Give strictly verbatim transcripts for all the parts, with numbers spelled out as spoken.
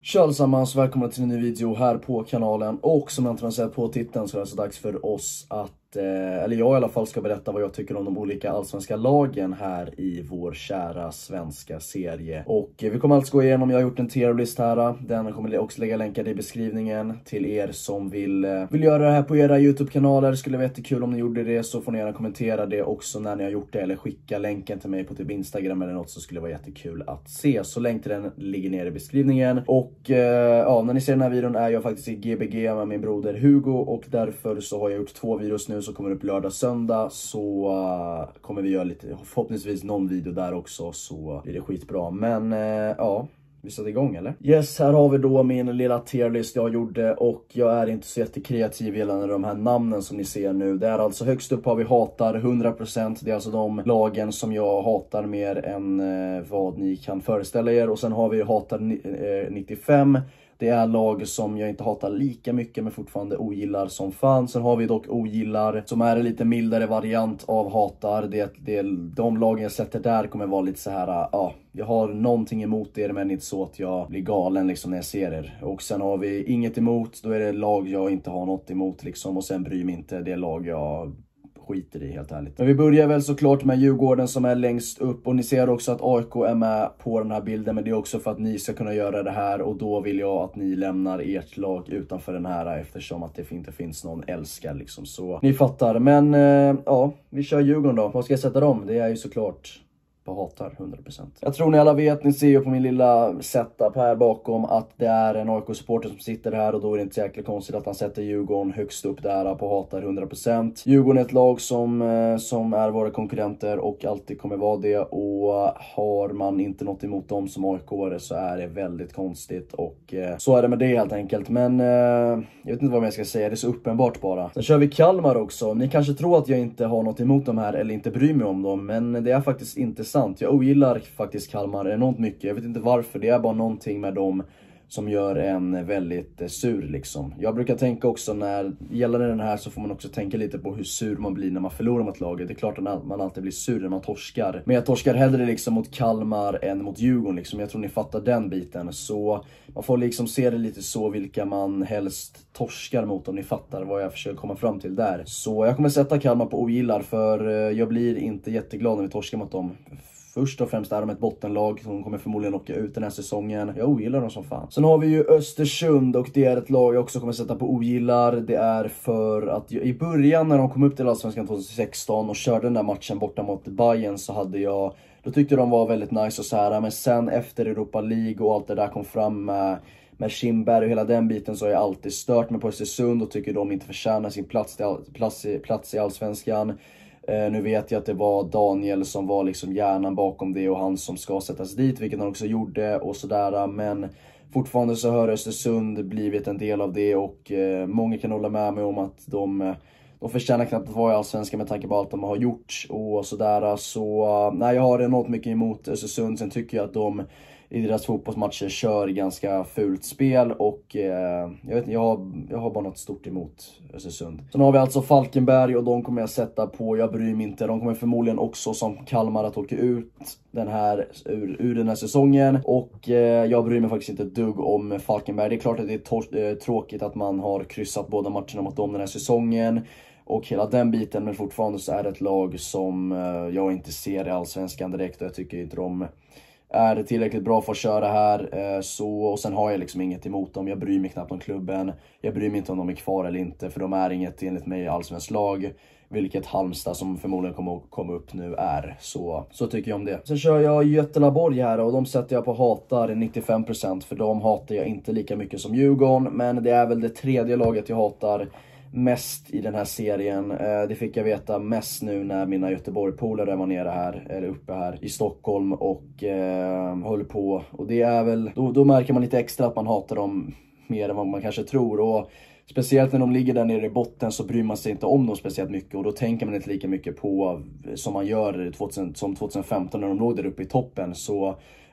Tja allesammans, välkomna till en ny video här på kanalen. Och som jag inte har sett på titeln så är det så dags för oss att, eh, eller jag i alla fall, ska berätta vad jag tycker om de olika allsvenska lagen här i vår kära svenska serie. Och eh, vi kommer alltså gå igenom, jag har gjort en tierlist här. Den kommer jag också lägga länkar i beskrivningen till er som vill, eh, vill göra det här på era YouTube-kanaler. Skulle vara jättekul om ni gjorde det, så får ni gärna kommentera det också när ni har gjort det. Eller skicka länken till mig på typ Instagram eller något, så skulle det vara jättekul att se. Så länk till den ligger ner i beskrivningen. Och Och eh, ja, när ni ser den här videon är jag faktiskt i G B G med min broder Hugo. Och därför så har jag gjort två videos nu som kommer upp lördag söndag. Så uh, kommer vi göra lite, förhoppningsvis någon video där också, så blir det skitbra. Men uh, ja, vi sätter igång eller? Yes, här har vi då min lilla tierlist jag gjorde. Och jag är inte så jättekreativ gällande de här namnen som ni ser nu. Det är alltså högst upp har vi hatar hundra procent. Det är alltså de lagen som jag hatar mer än eh, vad ni kan föreställa er. Och sen har vi hatar eh, nittiofem. Det är lag som jag inte hatar lika mycket men fortfarande ogillar som fan. Sen har vi dock ogillar som är en lite mildare variant av hatar. Det, det, de lagen jag sätter där kommer vara lite så här, ja, jag har någonting emot er men inte så att jag blir galen liksom när jag ser er. Och sen har vi inget emot, då är det lag jag inte har något emot liksom. Och sen bryr mig inte, det lag jag skiter i helt ärligt. Men vi börjar väl såklart med Djurgården som är längst upp. Och ni ser också att A I K är med på den här bilden. Men det är också för att ni ska kunna göra det här. Och då vill jag att ni lämnar ert lag utanför den här. Eftersom att det inte finns någon älskar liksom. Så ni fattar. Men äh, ja, vi kör Djurgården då. Vad ska jag sätta dem? Det är ju såklart på hatar hundra procent. Jag tror ni alla vet, ni ser ju på min lilla setup här bakom att det är en A I K-supporter som sitter här. Och då är det inte så jäkla konstigt att han sätter Djurgården högst upp där på hatar hundra procent. Djurgården är ett lag som, som är våra konkurrenter och alltid kommer vara det. Och har man inte något emot dem som A I K-are så är det väldigt konstigt. Och så är det med det helt enkelt. Men jag vet inte vad jag ska säga, det är så uppenbart bara. Sen kör vi Kalmar också. Ni kanske tror att jag inte har något emot dem här eller inte bryr mig om dem. Men det är faktiskt inte sant. Jag ogillar faktiskt Kalmar enormt mycket. Jag vet inte varför. Det är bara någonting med dem som gör en väldigt eh, sur liksom. Jag brukar tänka också när gällande den här så får man också tänka lite på hur sur man blir när man förlorar mot laget. Det är klart att man alltid blir sur när man torskar. Men jag torskar hellre liksom mot Kalmar än mot Djurgården liksom. Jag tror ni fattar den biten. Så man får liksom se det lite så vilka man helst torskar mot, om ni fattar vad jag försöker komma fram till där. Så jag kommer sätta Kalmar på ogillar, för eh, jag blir inte jätteglad när vi torskar mot dem. Först och främst är de ett bottenlag som kommer förmodligen åka ut den här säsongen. Jag ogillar dem som fan. Sen har vi ju Östersund och det är ett lag jag också kommer sätta på ogillar. Det är för att i början när de kom upp till Allsvenskan tjugohundrasexton och körde den där matchen borta mot Bayern så hade jag... Då tyckte de var väldigt nice och så här. Men sen efter Europa League och allt det där kom fram med... med Kimberg och hela den biten så har jag alltid stört mig på Östersund och tycker de inte förtjänar sin plats, till all, plats, i, plats i Allsvenskan. Uh, nu vet jag att det var Daniel som var liksom hjärnan bakom det och han som ska sättas dit, vilket han också gjorde och sådär. Men fortfarande så har Östersund blivit en del av det och uh, många kan hålla med mig om att de, uh, de förtjänar knappt att vara i Allsvenskan med tanke på allt de har gjort och sådär. Så uh, nej, jag har enormt mycket emot Östersund. Sen tycker jag att de i deras fotbollsmatcher kör ganska fult spel och eh, jag vet jag har, jag har bara något stort emot Östersund. Sen har vi alltså Falkenberg och de kommer jag sätta på, jag bryr mig inte. De kommer förmodligen också som Kalmar att åka ut den här, ur, ur den här säsongen och eh, jag bryr mig faktiskt inte ett dugg om Falkenberg. Det är klart att det är tor- eh, tråkigt att man har kryssat båda matcherna mot dem den här säsongen och hela den biten, men fortfarande så är det ett lag som eh, jag inte ser i Allsvenskan direkt och jag tycker inte de är tillräckligt bra för att köra här. Så, och sen har jag liksom inget emot dem. Jag bryr mig knappt om klubben. Jag bryr mig inte om de är kvar eller inte. För de är inget enligt mig allsvensk lag. Vilket Halmstad som förmodligen kommer att komma upp nu är. Så, så tycker jag om det. Sen kör jag Götelaborg här och de sätter jag på hatar nittiofem procent. För de hatar jag inte lika mycket som Djurgården. Men det är väl det tredje laget jag hatar mest i den här serien. Det fick jag veta mest nu när mina Göteborg-polare var nere här, eller uppe här i Stockholm och eh, höll på. Och det är väl, då, då märker man lite extra att man hatar dem mer än vad man kanske tror. Och speciellt när de ligger där nere i botten så bryr man sig inte om dem speciellt mycket. Och då tänker man inte lika mycket på som man gör tvåtusen, som tjugohundrafemton när de låg där uppe i toppen. Så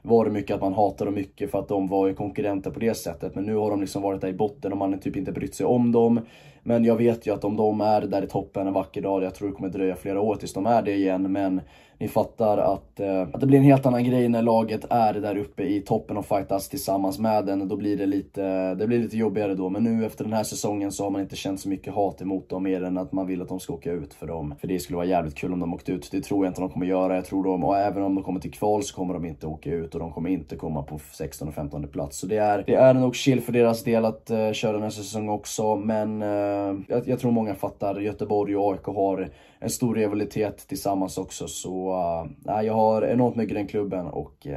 var det mycket att man hatar dem mycket för att de var ju konkurrenter på det sättet. Men nu har de liksom varit där i botten och man har typ inte brytt sig om dem. Men jag vet ju att om de är där i toppen en vacker dag, jag tror det kommer dröja flera år tills de är det igen. Men ni fattar att, eh, att det blir en helt annan grej när laget är där uppe i toppen och fightas tillsammans med den. Då blir det lite, det blir lite jobbigare då. Men nu efter den här säsongen så har man inte känt så mycket hat emot dem mer än att man vill att de ska åka ut för dem. För det skulle vara jävligt kul om de åkte ut. Det tror jag inte de kommer göra. Jag tror de, och även om de kommer till kval så kommer de inte åka ut och de kommer inte komma på sextonde och femtonde plats. Så det är, det är nog chill för deras del att uh, köra den här säsongen också. Men uh, jag, jag tror många fattar. Göteborg och A I K har en stor rivalitet tillsammans också. Så uh, jag har enormt mycket den klubben och uh,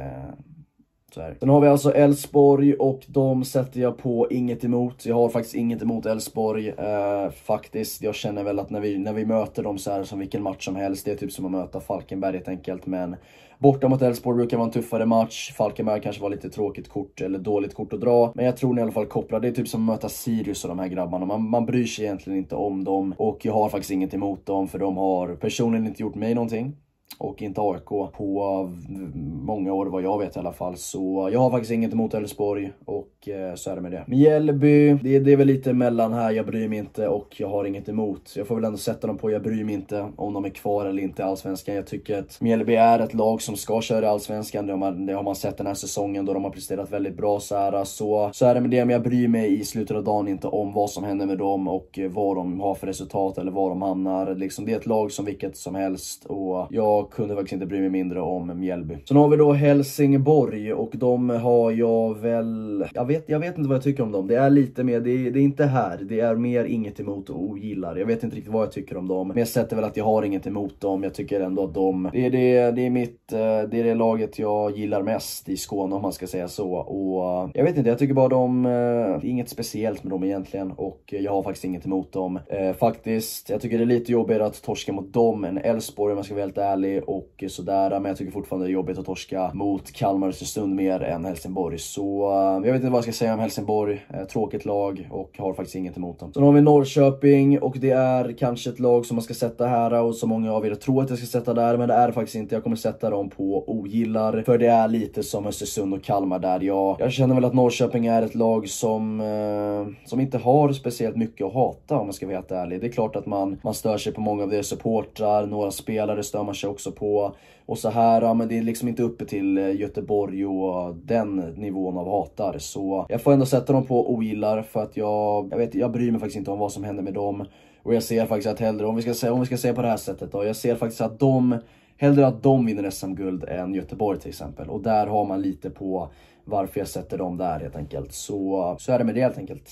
så här. Sen har vi alltså Elfsborg och de sätter jag på inget emot. Jag har faktiskt inget emot Elfsborg uh, faktiskt. Jag känner väl att när vi, när vi möter dem så här som vilken match som helst. Det är typ som att möta Falkenberg helt enkelt. Men borta mot Elfsborg brukar vara en tuffare match. Falkenberg kanske var lite tråkigt kort eller dåligt kort att dra. Men jag tror ni i alla fall kopplar. Det är typ som att möta Sirius och de här grabbarna. Man, man bryr sig egentligen inte om dem. Och jag har faktiskt inget emot dem. För de har personligen inte gjort mig någonting. Och inte A I K på många år vad jag vet i alla fall. Så jag har faktiskt inget emot Elfsborg. Och eh, så är det med det. Mjällby, det, det är väl lite mellan här. Jag bryr mig inte och jag har inget emot. Jag får väl ändå sätta dem på jag bryr mig inte om de är kvar eller inte i Allsvenskan. Jag tycker att Mjällby är ett lag som ska köra i Allsvenskan. Det har man, det har man sett den här säsongen då de har presterat väldigt bra så här. Så, så är det med det. Men jag bryr mig i slutet av dagen inte om vad som händer med dem och vad de har för resultat eller var de hamnar. Liksom, det är ett lag som vilket som helst. Och jag kunde faktiskt inte bry mig mindre om Mjällby. Sen har vi då Helsingborg och de har jag väl... Jag vet, jag vet inte vad jag tycker om dem. Det är lite mer, det är, det är inte här. Det är mer inget emot och ogillar. Jag vet inte riktigt vad jag tycker om dem. Men jag sätter väl att jag har inget emot dem. Jag tycker ändå att de... Det är det, det är mitt... Det är det laget jag gillar mest i Skåne om man ska säga så. Och jag vet inte, jag tycker bara de... Det är inget speciellt med dem egentligen. Och jag har faktiskt inget emot dem. Faktiskt, jag tycker det är lite jobbigare att torska mot dem än Elfsborg om man ska vara helt ärlig. Och sådär, men jag tycker fortfarande det är jobbigt att torska mot Kalmar stund mer än Helsingborg. Så uh, jag vet inte vad jag ska säga om Helsingborg. Uh, tråkigt lag och har faktiskt inget emot dem. Sen har vi Norrköping och det är kanske ett lag som man ska sätta här och så många av er tror att jag ska sätta där, men det är faktiskt inte. Jag kommer sätta dem på ogillar för det är lite som Östersund och Kalmar där. Jag, jag känner väl att Norrköping är ett lag som, uh, som inte har speciellt mycket att hata om man ska vara helt ärlig. Det är klart att man, man stör sig på många av deras supportrar, några spelare stör man sig också på. Och så här, ja, men det är liksom inte uppe till Göteborg och den nivån av hatar. Så jag får ändå sätta dem på ogillar för att jag, jag vet, jag bryr mig faktiskt inte om vad som händer med dem. Och jag ser faktiskt att hellre, om vi ska säga, om vi ska säga på det här sättet då, jag ser faktiskt att de, hellre att de vinner S M-guld än Göteborg till exempel. Och där har man lite på varför jag sätter dem där helt enkelt. Så, så är det med det helt enkelt.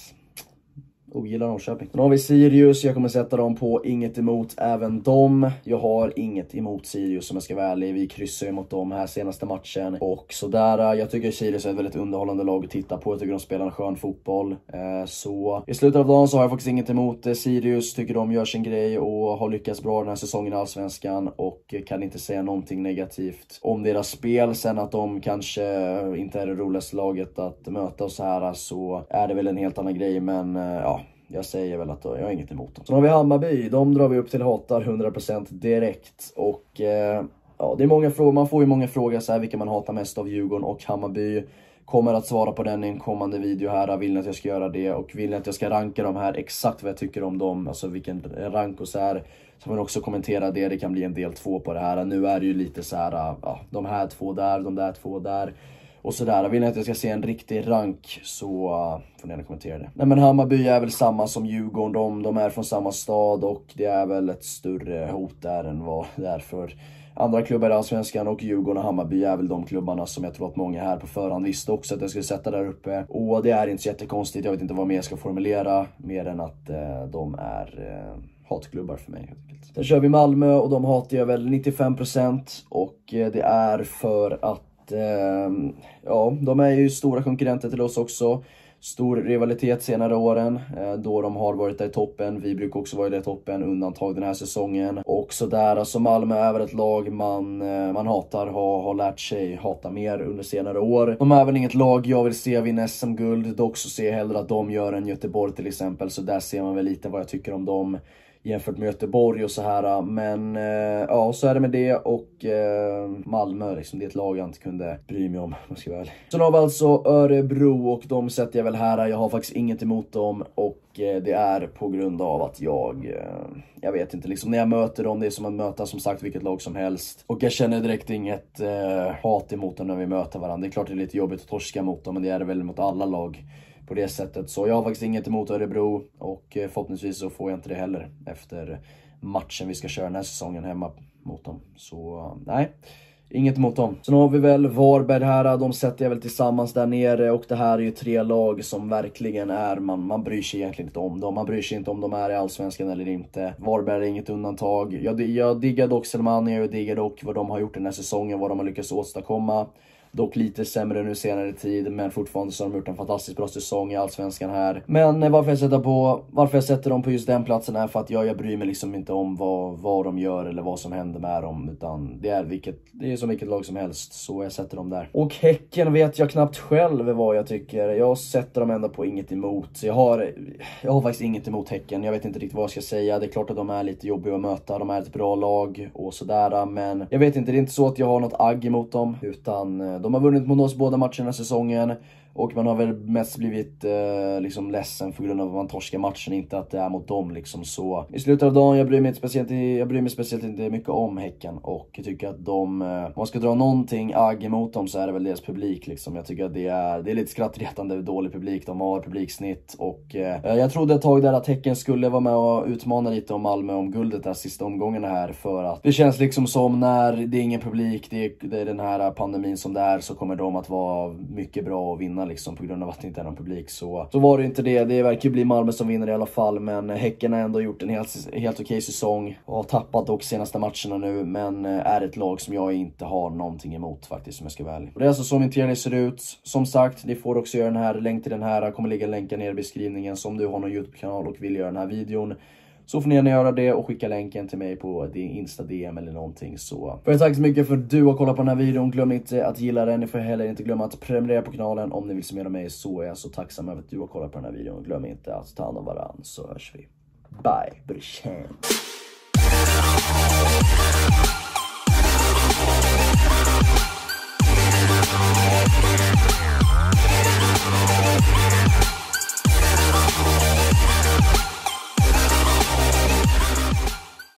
Ogillar Norrköping. Sen har vi Sirius. Jag kommer sätta dem på inget emot även dem. Jag har inget emot Sirius som jag ska vara ärlig. Vi kryssar ju mot dem här senaste matchen. Och sådär. Jag tycker Sirius är ett väldigt underhållande lag att titta på. Jag tycker de spelar en skön fotboll. Så i slutet av dagen så har jag faktiskt inget emot Sirius. Tycker de gör sin grej och har lyckats bra den här säsongen i Allsvenskan. Och kan inte säga någonting negativt om deras spel. Sen att de kanske inte är det roligaste laget att möta och så här. Så är det väl en helt annan grej. Men ja. Jag säger väl att jag har inget emot dem. Så har vi Hammarby. De drar vi upp till hatar hundra procent direkt. Och eh, ja, det är många frågor. Man får ju många frågor så här vilka man hatar mest av Djurgården och Hammarby. Kommer att svara på den i en kommande video här. Vill ni att jag ska göra det? Och vill ni att jag ska ranka dem här exakt vad jag tycker om dem? Alltså vilken rank och så här. Så man också kommentera det. Det kan bli en del två på det här. Nu är det ju lite så här. Ja, de här två där, de där två där. Och sådär, vill ni att jag ska se en riktig rank så uh, får ni gärna kommentera det. Nej men Hammarby är väl samma som Djurgården, de, de är från samma stad och det är väl ett större hot där än vad det är för andra klubbar i Allsvenskan. Och Djurgården och Hammarby är väl de klubbarna som jag tror att många här på förhand visste också att jag skulle sätta där uppe. Och det är inte så jättekonstigt, jag vet inte vad mer jag ska formulera mer än att uh, de är... Uh, hatklubbar för mig. Sen kör vi Malmö och de hatar jag väl nittiofem procent och uh, det är för att ja, de är ju stora konkurrenter till oss också. Stor rivalitet senare åren då de har varit där i toppen. Vi brukar också vara där i toppen, undantag den här säsongen. Och sådär, alltså Malmö är väl ett lag man, man hatar, har, har lärt sig hata mer under senare år. De är väl inget lag jag vill se vinna S M-guld. Dock så ser jag hellre att de gör en Göteborg till exempel. Så där ser man väl lite vad jag tycker om dem. jämfört med Göteborg och så här. Men eh, ja, så är det med det. Och eh, Malmö liksom, det är ett lag jag inte kunde bry mig om, man ska väl. Sen har vi alltså Örebro och de sätter jag väl här. Jag har faktiskt inget emot dem och eh, det är på grund av att jag eh, jag vet inte, liksom när jag möter dem, det är som att möta som sagt vilket lag som helst. Och jag känner direkt inget eh, hat emot dem när vi möter varandra. Det är klart det är lite jobbigt att torska mot dem, men det är det väl mot alla lag på det sättet. Så jag har faktiskt inget emot Örebro och eh, förhoppningsvis så får jag inte det heller efter matchen vi ska köra den här säsongen hemma mot dem. Så uh, nej, inget emot dem. Sen har vi väl Varberg här, de sätter jag väl tillsammans där nere. Och det här är ju tre lag som verkligen är, man, man bryr sig egentligen inte om dem. Man bryr sig inte om de är i Allsvenskan eller inte. Varberg är inget undantag. Jag, jag diggar dock Selmania, jag diggar dock vad de har gjort den här säsongen, vad de har lyckats åstadkomma. Dock lite sämre nu senare tid, men fortfarande så har de gjort en fantastiskt bra säsong i Allsvenskan här. Men varför jag sätter på varför jag sätter dem på just den platsen är för att jag, jag bryr mig liksom inte om vad, vad de gör eller vad som händer med dem, utan det är, vilket, det är som vilket lag som helst, så jag sätter dem där. Och Häcken vet jag knappt själv vad jag tycker. Jag sätter dem ändå på inget emot. Jag har, jag har faktiskt inget emot Häcken. Jag vet inte riktigt vad jag ska säga. Det är klart att de är lite jobbiga att möta. De är ett bra lag och sådär, men jag vet inte, det är inte så att jag har något agg emot dem, utan de har vunnit mot oss båda matcherna i säsongen. Och man har väl mest blivit eh, liksom ledsen för grund av att man torskar matchen, inte att det är mot dem liksom. Så i slutet av dagen, jag bryr mig speciellt, jag bryr mig speciellt inte mycket om Häcken. Och jag tycker att de, eh, om man ska dra någonting agg emot dem så är det väl deras publik liksom. Jag tycker att det är, det är lite skrattretande dålig publik. De har publiksnitt och eh, jag trodde ett tag där att Häcken skulle vara med och utmana lite om Malmö om guldet där sista omgången här. För att det känns liksom som när det är ingen publik, det är, det är den här pandemin som det är, så kommer de att vara mycket bra att vinna liksom, på grund av att det inte är någon publik. Så, så var det inte det. Det verkar bli Malmö som vinner i alla fall. Men Häcken har ändå gjort en helt, helt okej säsong. Och har tappat dock senaste matcherna nu. Men är ett lag som jag inte har någonting emot faktiskt, som jag ska välja. Och det är alltså så min tredje ser ut. Som sagt, ni får också göra den här, länk till den här kommer ligga länkar ner i beskrivningen. Så om du har någon YouTube-kanal och vill göra den här videon, så får ni gärna göra det och skicka länken till mig på din Insta-D M eller någonting. Så för tack så mycket för att du har kollat på den här videon. Glöm inte att gilla den. Ni får heller inte glömma att prenumerera på kanalen om ni vill se mer av mig. Så är jag så tacksam över att du har kollat på den här videon. Glöm inte att ta hand om varandra, så hörs vi. Bye, brorsan.